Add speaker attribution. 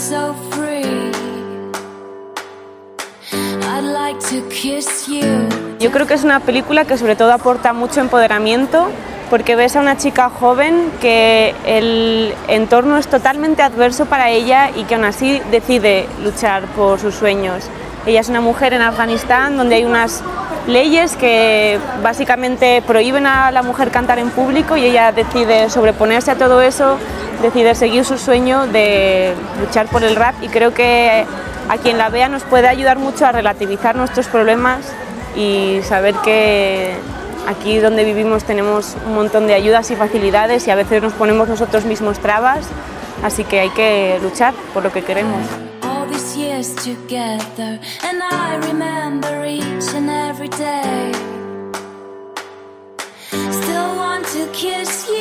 Speaker 1: so free. I'd like to kiss you.
Speaker 2: Yo creo que es una película que sobre todo aporta mucho empoderamiento, porque ves a una chica joven que el entorno es totalmente adverso para ella y que aún así decide luchar por sus sueños. Ella es una mujer en Afganistán donde hay unas leyes que básicamente prohíben a la mujer cantar en público y ella decide sobreponerse a todo eso, decide seguir su sueño de luchar por el rap, y creo que a quien la vea nos puede ayudar mucho a relativizar nuestros problemas y saber que aquí donde vivimos tenemos un montón de ayudas y facilidades y a veces nos ponemos nosotros mismos trabas, así que hay que luchar por lo que queremos.
Speaker 1: All these years together, and I remember each and every day. Still want to kiss you.